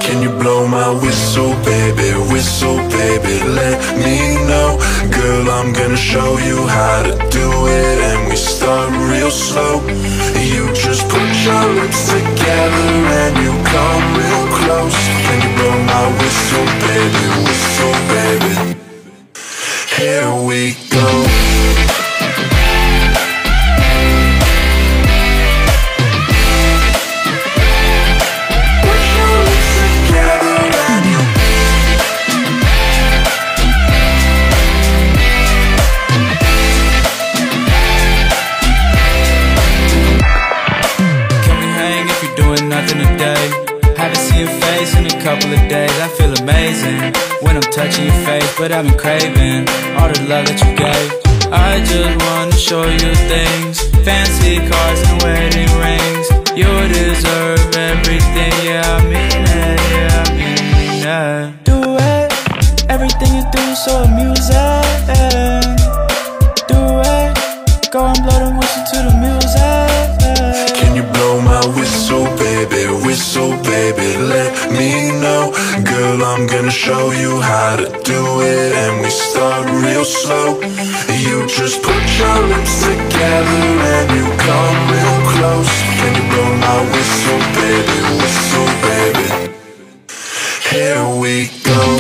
Can you blow my whistle, baby, let me know. Girl, I'm gonna show you how to do it, and we start real slow. You just put your lips together and you come real close. Can you blow my whistle, baby, here we go. Couple of days, I feel amazing when I'm touching your face, but I've been craving all the love that you gave. I just wanna show you things, fancy cars and wedding rings. You deserve everything, yeah, I mean it, yeah, I mean it. Do it, everything you do is so amusing. Do it, go and blow the whistle to the music. Can you blow my whistle, baby, let me know. Girl, I'm gonna show you how to do it, and we start real slow. You just put your lips together and you come real close. Can you blow my whistle, baby, here we go.